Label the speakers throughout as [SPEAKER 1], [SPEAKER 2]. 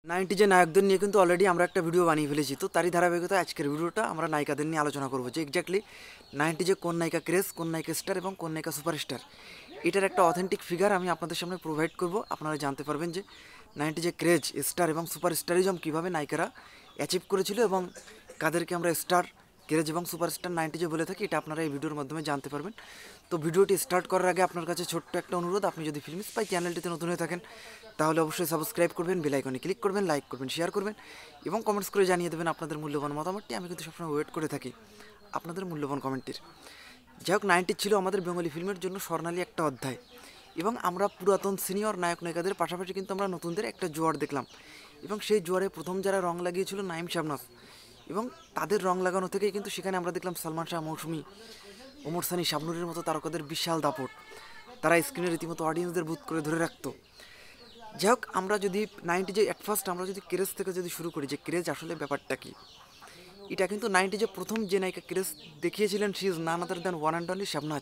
[SPEAKER 1] নাইনটিজে নায়কদের নিয়ে কিন্তু অলরেডি আমরা একটা ভিডিও বানিয়ে ফেলেছি, তো তারই ধারাবাহিকতা আজকের ভিডিওটা আমরা নায়িকাদের নিয়ে আলোচনা করবো যে এক্স্যাক্টলি নাইনটিজে কোন নায়িকা ক্রেজ, কোন নায়িকা স্টার এবং কোন নায়িকা সুপারস্টার। এটার একটা অথেন্টিক ফিগার আমি আপনাদের সামনে প্রোভাইড করব। আপনারা জানতে পারবেন যে নাইনটিজে ক্রেজ, স্টার এবং সুপারস্টারিজম কীভাবে নায়িকারা অ্যাচিভ করেছিল এবং কাদেরকে আমরা স্টার, ক্রেজ এবং সুপারস্টার নাইনটিজে বলে থাকি, এটা আপনারা এই ভিডিওর মাধ্যমে জানতে পারবেন। তো ভিডিওটি স্টার্ট করার আগে আপনার কাছে ছোট্ট একটা অনুরোধ, আপনি যদি ফিল্ম স্পাই চ্যানেলটিতে নতুন হয়ে থাকেন তাহলে অবশ্যই সাবস্ক্রাইব করবেন, বেল আইকনে ক্লিক করবেন, লাইক করবেন, শেয়ার করবেন এবং কমেন্টস করে জানিয়ে দেবেন আপনাদের মূল্যবান মতামতটি। আমি কিন্তু সবসময় ওয়েট করে থাকি আপনাদের মূল্যবান কমেন্টের। যাই হোক, নাইনটি ছিল আমাদের বেঙ্গলি ফিল্মের জন্য স্বর্ণালী একটা অধ্যায় এবং আমরা পুরাতন সিনিয়র নায়ক নায়িকাদের পাশাপাশি কিন্তু আমরা নতুনদের একটা জোয়ার দেখলাম এবং সেই জোয়ারে প্রথম যারা রং লাগিয়েছিল নাইম শাবনাজ, এবং তাদের রং লাগানো থেকেই কিন্তু সেখানে আমরা দেখলাম সালমান শাহ, মৌসুমী, ওমর সানি, শাবনুরের মতো তারকাদের বিশাল দাপট। তারা স্ক্রিনে রীতিমতো অডিয়েন্সদের বুথ করে ধরে রাখতো। যাই হোক, আমরা যদি নাইনটিজে অ্যাট ফার্স্ট আমরা যদি ক্রেজ থেকে যদি শুরু করি যে ক্রেজ আসলে ব্যাপারটা কী, এটা কিন্তু নাইনটিজে প্রথম যে নায়িকা ক্রেজ দেখিয়েছিলেন she is none other than one and only Shabnaz.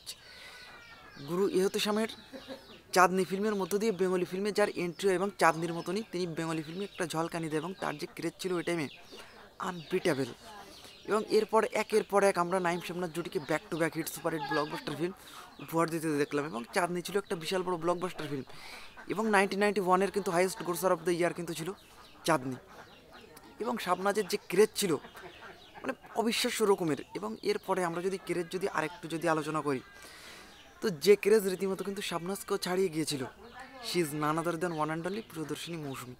[SPEAKER 1] গুরু ইহতেশামের চাঁদনি ফিল্মের মধ্য দিয়ে বেঙ্গলি ফিল্মে যার এন্ট্রি এবং চাঁদনির মতনই তিনি বেঙ্গলি ফিল্মে একটা ঝলকানি দেয় এবং তার যে ক্রেজ ছিল ওই টাইমে আনবিটেবল। এবং এরপর একের পর এক আমরা নাইম শাবনাজ জুটিকে back to back hit super hit blockbuster film উপহার দিতে দেখলাম এবং চাঁদনি ছিল একটা বিশাল বড় ব্লকবাস্টার ফিল্ম। এবং 1991-এর কিন্তু highest grosser of the year কিন্তু ছিল চাঁদনি। এবং শাবনাজের যে ক্রেজ ছিল মানে অবিশ্বাস্য রকমের। এবং এরপরে আমরা যদি ক্রেজ যদি আরেকটু যদি আলোচনা করি, তো যে ক্রেজ রীতিমতো কিন্তু শাবনাজকেও ছাড়িয়ে গিয়েছিল, she is none other than one and only Priyadarshini Mousumi.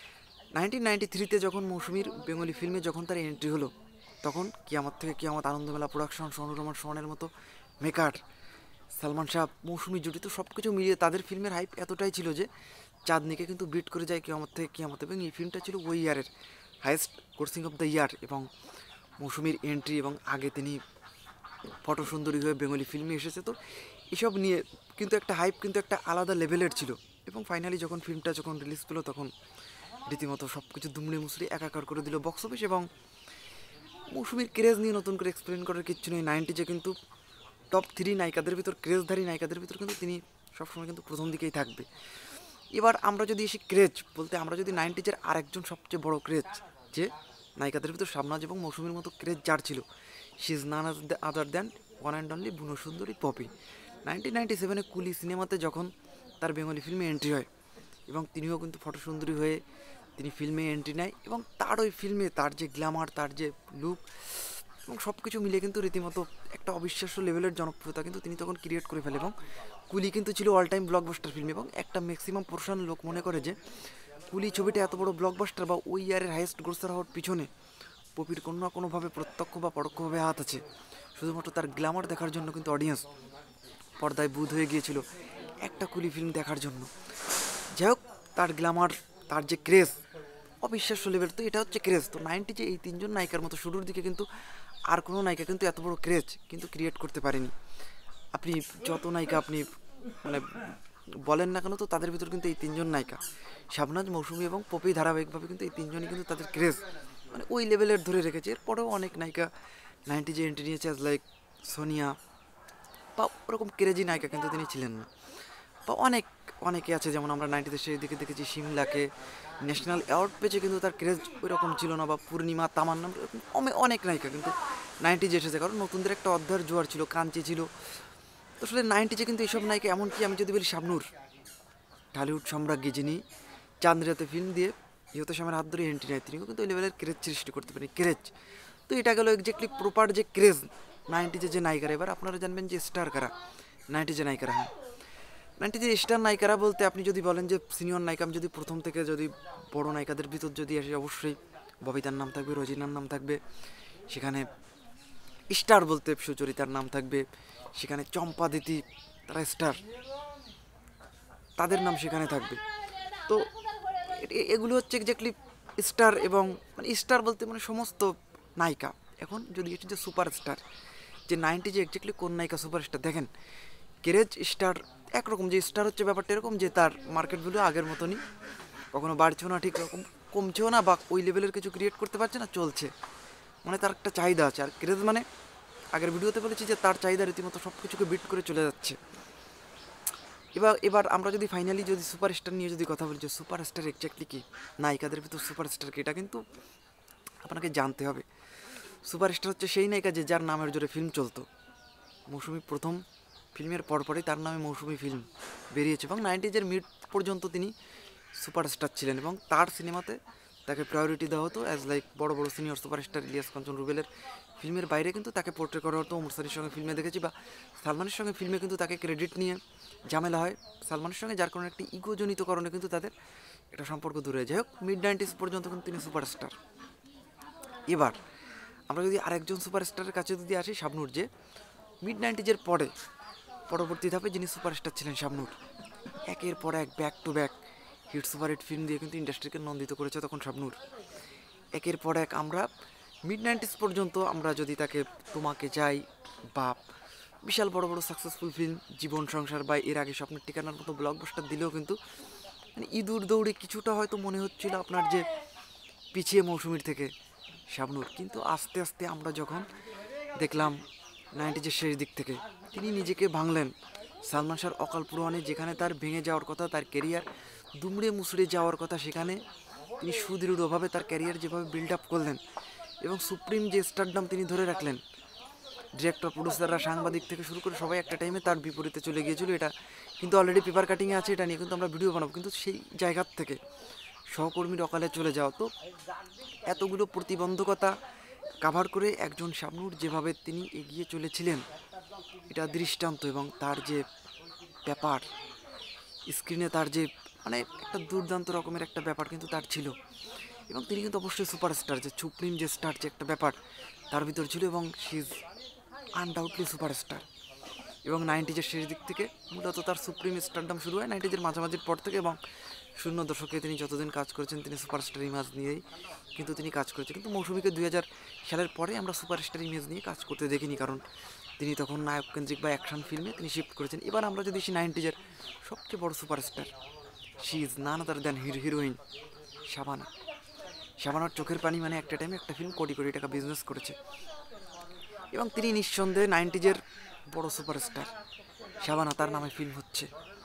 [SPEAKER 1] 1993-তে যখন মৌসুমীর বেঙ্গলি ফিল্মে যখন তার এন্ট্রি হলো, তখন কিয়ামত থেকে কিয়ামত, আনন্দমেলা প্রোডাকশন, সোনু রহমান সোহানের মতো মেকার, সালমান শাহ, মৌসুমী জুটি, তো সব কিছু মিলিয়ে তাদের ফিল্মের হাইপ এতটাই ছিল যে চাঁদনিকে কিন্তু বিট করে যায় কিয়ামত থেকে কিয়ামত। এবং এই ফিল্মটা ছিল ওই ইয়ারের highest grossing of the year. এবং মৌসুমীর এন্ট্রি এবং আগে তিনি ফটো সুন্দরী হয়ে বেঙ্গলি ফিল্মে এসেছে, তো এসব নিয়ে কিন্তু একটা হাইপ কিন্তু একটা আলাদা লেভেলের ছিল। এবং ফাইনালি যখন ফিল্মটা যখন রিলিজ পেলো তখন রীতিমতো সব কিছু দুমড়ে মুচড়ে একাকার করে দিল বক্স অফিস। এবং মৌসুমীর ক্রেজ নিয়ে নতুন করে এক্সপ্লেন করার কিচ্ছু নেই। নাইনটিজে কিন্তু টপ 3 নায়িকাদের ভিতর, ক্রেজধারী নায়িকাদের ভিতর কিন্তু তিনি সবসময় কিন্তু প্রথম দিকেই থাকবে। এবার আমরা যদি এসে ক্রেজ বলতে, আমরা যদি নাইনটিজের আরেকজন সবচেয়ে বড় ক্রেজ যে নায়িকাদের ভিতর শাবনাজ এবং মৌসুমীর মতো ক্রেজ যার ছিল, she is none other than one and only Bonosundori Popy. 1997-এ কুলি সিনেমাতে যখন তার বেঙ্গলি ফিল্মে এন্ট্রি হয় এবং তিনিও কিন্তু ফটো সুন্দরী হয়ে তিনি ফিল্মে এন্ট্রি নেয় এবং তার ওই ফিল্মে তার যে গ্ল্যামার, তার যে লুক এবং সব কিছু মিলিয়ে কিন্তু রীতিমতো একটা অবিশ্বাস্য লেভেলের জনপ্রিয়তা কিন্তু তিনি তখন ক্রিয়েট করে ফেলে। এবং কুলি কিন্তু ছিল অল টাইম ব্লকবাস্টার ফিল্ম এবং একটা ম্যাক্সিমাম পোর্শন লোক মনে করে যে কুলি ছবিটা এত বড় ব্লকবাস্টার বা ওই ইয়ারের হাইয়েস্ট গ্রোসার হওয়ার পিছনে পপির কোনো না কোনোভাবে প্রত্যক্ষ বা পরোক্ষভাবে হাত আছে। শুধুমাত্র তার গ্ল্যামার দেখার জন্য কিন্তু অডিয়েন্স পর্দায় বুঁদ হয়ে গিয়েছিল একটা কুলি ফিল্ম দেখার জন্য। যাই হোক, তার গ্ল্যামার, তার যে ক্রেজ অবিশ্বাস্য লেভেল, তো এটা হচ্ছে ক্রেজ। তো নাইনটিজে এই তিনজন নায়িকার মতো শুরুর দিকে কিন্তু আর কোনো নায়িকা কিন্তু এত বড় ক্রেজ কিন্তু ক্রিয়েট করতে পারেনি। আপনি যত নায়িকা আপনি মানে বলেন না কেন, তো তাদের ভিতর কিন্তু এই তিনজন নায়িকা শাবনাজ, মৌসুমী এবং পপি ধারাবাহিকভাবে কিন্তু এই তিনজনই কিন্তু তাদের ক্রেজ মানে ওই লেভেলের ধরে রেখেছে। এরপরেও অনেক নায়িকা নাইনটিজে এন্ট্রি নিয়েছে, অ্যাজ লাইক সোনিয়া বা ওরকম ক্রেজি নায়িকা কিন্তু তিনি ছিলেন না। বা অনেকে আছে, যেমন আমরা নাইনটিতে সেই দিকে দেখেছি শিমলাকে ন্যাশনাল অ্যাওয়ার্ড পেয়েছে কিন্তু তার ক্রেজ ওই রকম ছিল না, বা পূর্ণিমা, তামান্না, অনেক নায়িকা কিন্তু নাইনটিজে এসেছে কারণ নতুনদের একটা অধ্যায়ের জোয়ার ছিল, কাঞ্চি ছিল। তো আসলে নাইনটিজে কিন্তু এইসব নায়িকা, এমনকি আমি যদি বলি শাবনূর, ঢালিউড সম্রাজ্ঞী, যিনি চাঁদরাতে ফিল্ম দিয়ে ইহতেশামের হাত ধরে এন্ট্রি নেয়, তিনিও কিন্তু ওই লেভেলের ক্রেজ সৃষ্টি করতে পারেন ক্রেজ। তো এটা গেল এক্স্যাক্টলি প্রপার যে ক্রেজ নাইনটিজে যে নায়িকারা। এবার আপনারা জানবেন যে স্টার কারা, নাইনটিজে নায়িকারা। হ্যাঁ, নাইনটিজে স্টার নায়িকারা বলতে আপনি যদি বলেন যে সিনিয়র নায়িকা, আমি যদি প্রথম থেকে যদি বড় নায়িকাদের ভিতর যদি আসি, অবশ্যই ববিতার নাম থাকবে, রোজিনার নাম থাকবে, সেখানে স্টার বলতে সুচরিতার নাম থাকবে, সেখানে চম্পা দিতি, তারা স্টার, তাদের নাম সেখানে থাকবে। তো এগুলো হচ্ছে এক্স্যাক্টলি স্টার। এবং মানে স্টার বলতে মানে সমস্ত নায়িকা। এখন যদি এটি যে সুপারস্টার, যে নাইনটিজে এক্স্যাক্টলি কোন নায়িকা সুপারস্টার দেখেন, ক্রেজ স্টার একরকম, যে স্টার হচ্ছে ব্যাপারটা এরকম যে তার মার্কেট ভ্যালু আগের মতনই, কখনো বাড়ছেও না, ঠিক রকম কমছেও না, বা ওই লেভেলের কিছু ক্রিয়েট করতে পারছে না, চলছে, মানে তার একটা চাহিদা আছে। আর ক্রেজ মানে আগের ভিডিওতে বলেছি যে তার চাহিদা রীতিমতো সব কিছুকে বিট করে চলে যাচ্ছে। এবার আমরা যদি ফাইনালি যদি সুপারস্টার নিয়ে যদি কথা বলি, যে সুপারস্টার এক্স্যাক্টলি কী, নায়িকাদের ভিতর সুপারস্টার কী, এটা কিন্তু আপনাকে জানতে হবে। সুপারস্টার হচ্ছে সেই নায়িকা যে যার নামের জোরে ফিল্ম চলতো। মৌসুমি প্রথম ফিল্মের পরপরই তার নামে মৌসুমি ফিল্ম বেরিয়েছে এবং 90s মিড পর্যন্ত তিনি সুপারস্টার ছিলেন এবং তার সিনেমাতে তাকে প্রায়োরিটি দেওয়া হতো অ্যাজ লাইক বড় বড় সিনিয়র সুপারস্টার ইলিয়াস কাঞ্চন রুবেলের ফিল্মের বাইরে কিন্তু তাকে পোর্ট্রে করা হতো। ওমর সানির সঙ্গে ফিল্মে দেখেছি বা সালমানের সঙ্গে ফিল্মে কিন্তু তাকে ক্রেডিট নিয়ে ঝামেলা হয় সালমানের সঙ্গে, যার কারণে একটি ইগোজনিত কারণে কিন্তু তাদের একটা সম্পর্ক দূরে হয়ে যায়। হোক, মিড 90s পর্যন্ত কিন্তু তিনি সুপারস্টার। এবার আমরা যদি আরেকজন সুপারস্টারের কাছে যদি আসি, শাবনূর, যে মিড 90s পরে পরবর্তী ধাপে যিনি সুপারস্টার ছিলেন শাবনূর। একের পর এক back to back hit superhit film দিয়ে কিন্তু ইন্ডাস্ট্রিকে নন্দিত করেছে তখন শাবনূর। একের পর এক আমরা মিড 90s পর্যন্ত আমরা যদি তাকে তোমাকে চাই বা বিশাল বড় বড় সাকসেসফুল ফিল্ম জীবন সংসার বা এর আগে স্বপ্নের ঠিকানার মতো ব্লকবাস্টার দিলেও কিন্তু মানে ইঁদুর দৌড়ে কিছুটা হয়তো মনে হচ্ছিল আপনার যে পিছিয়ে মৌসুমীর থেকে শাবনূর। কিন্তু আস্তে আস্তে আমরা যখন দেখলাম 90s শেষ দিক থেকে তিনি নিজেকে ভাঙলেন সালমান শাহর অকাল পুরোয়ানে, যেখানে তার ভেঙে যাওয়ার কথা, তার ক্যারিয়ার দুমড়ে মুচড়ে যাওয়ার কথা, সেখানে তিনি সুদৃঢ়ভাবে তার ক্যারিয়ার যেভাবে বিল্ড আপ করলেন এবং সুপ্রিম যে স্টারডাম তিনি ধরে রাখলেন। ডিরেক্টর, প্রডিউসাররা, সাংবাদিক থেকে শুরু করে সবাই একটা টাইমে তার বিপরীতে চলে গিয়েছিল। এটা কিন্তু অলরেডি পেপার কাটিংয়ে আছে, এটা নিয়ে কিন্তু আমরা ভিডিও বানাবো। কিন্তু সেই জায়গার থেকে সহকর্মীর অকালে চলে যাওয়া, তো এতগুলো প্রতিবন্ধকতা কাভার করে একজন শাবনূর যেভাবে তিনি এগিয়ে চলেছিলেন এটা দৃষ্টান্ত। এবং তার যে ব্যাপার স্ক্রিনে, তার যে মানে একটা দুর্দান্ত রকমের একটা ব্যাপার কিন্তু তার ছিল এবং তিনি কিন্তু অবশ্যই সুপারস্টার, যে সুপ্রিম যে স্টার যে একটা ব্যাপার তার ভিতর ছিল এবং শি ইজ আনডাউটলি সুপারস্টার। এবং 90s শেষ দিক থেকে মূলত তার সুপ্রিম স্টারডাম শুরু হয় 90s মাঝামাঝির পর থেকে এবং 00 দশকে তিনি যতদিন কাজ করেছেন তিনি সুপারস্টার ইমেজ নিয়েই কিন্তু তিনি কাজ করেছেন। কিন্তু মৌসুমীকে 2000 সালের পরে আমরা সুপারস্টার ইমেজ নিয়ে কাজ করতে দেখিনি, কারণ তিনি তখন নায়ক কেন্দ্রিক বা অ্যাকশন ফিল্মে তিনি শিফট করেছেন। এবার আমরা যদি 90s সবচেয়ে বড় superstar, she is none other than heroine Shabana. শাবানার চোখের পানি মানে একটা টাইমে একটা ফিল্ম কোটি কোটি টাকা বিজনেস করেছে এবং তিনি নিঃসন্দেহে 90s বড় সুপারস্টার। শাবানা, তার নামে ফিল্ম হচ্ছে,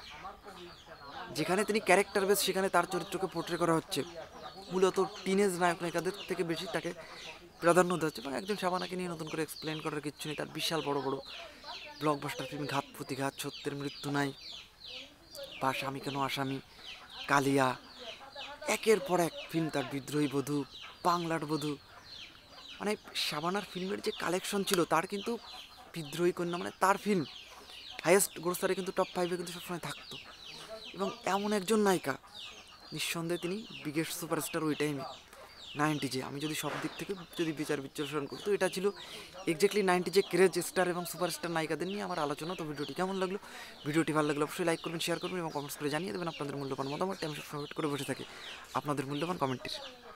[SPEAKER 1] যেখানে তিনি ক্যারেক্টার বেস, সেখানে তার চরিত্রকে পোর্ট্রে করা হচ্ছে। মূলত টিনেজ নায়ক নায়িকাদের থেকে বেশি তাকে প্রাধান্য দেওয়া হচ্ছে এবং একজন শাবানাকে নিয়ে নতুন করে এক্সপ্লেন করার কিচ্ছু নেই। তার বিশাল বড় বড় ব্লকবাস্টার ফিল্ম ঘাত প্রতিঘাত, সত্যের মৃত্যু নাই বা স্বামী কেন আসামি, কালিয়া, একের পর এক ফিল্ম, তার বিদ্রোহী বধূ, বাংলার বধূ, মানে শাবানার ফিল্মের যে কালেকশন ছিল তার কিন্তু বিদ্রোহী কন্যা মানে তার ফিল্ম হাইয়েস্ট গ্রোসারে কিন্তু টপ 5-এ কিন্তু সবসময় থাকতো। এবং এমন একজন নায়িকা, নিঃসন্দেহে তিনি বিগেস্ট সুপারস্টার ওই টাইমে 90s। আমি যদি সব দিক থেকে যদি বিচার বিশ্লেষণ করি তো এটা ছিল এক্স্যাক্টলি 90s ক্রেজ স্টার এবং সুপারস্টার নায়িকাদের নিয়ে আমার আলোচনা। তো ভিডিওটি কেমন লাগলো, ভিডিওটি ভালো লাগলে অবশ্যই লাইক করবেন, শেয়ার করবেন এবং কমেন্টস করে জানিয়ে দেবেন আপনাদের মূল্যবান মতামত। আমি সবসময় ওয়েট করে বসে থাকি আপনাদের মূল্যবান কমেন্টের।